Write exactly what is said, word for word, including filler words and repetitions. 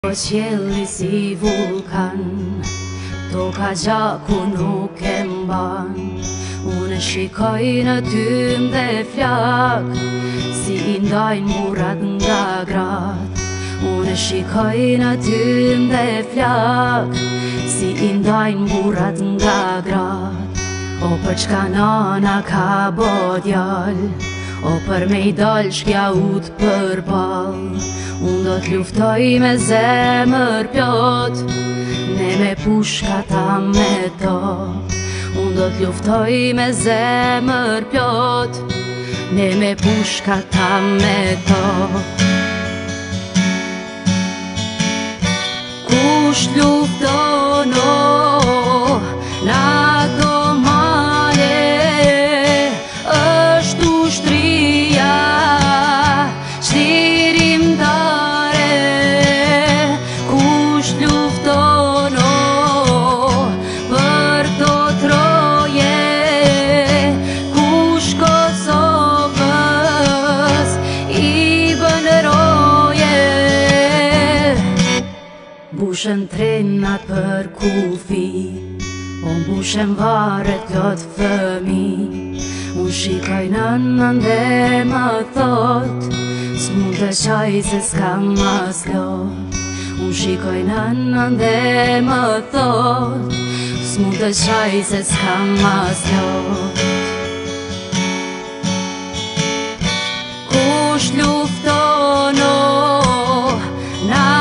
Po qelli si vulkan, toka gjaku nuk e mban. Unë shikoj në tym dhe flak, si i ndajnë murat nga grat. Unë shikoj në tym dhe flak, si i ndajnë murat nga grat. O për çka nana ka bo djall, o për me i dal shkja ut për ball. Unë do t'luftoj me zemër plot, ne me pushka ta me top. Unë do t'luftoj me zemër plot, ne me pushka ta me top. Kush lufton o na to male, është ushtria shtirimtare. Kush lufton o për to troje, kush Kosovës i bën roje. Mbushen trenat për kufi, o mbushen varet lot fëmi. Unë shikoj nënën dhe më thot, s'mund të qaj se s'kam mas lot. Unë shikoj nënën dhe më thot, s'mund të qaj se s'kam mas lot. Kush lufton o na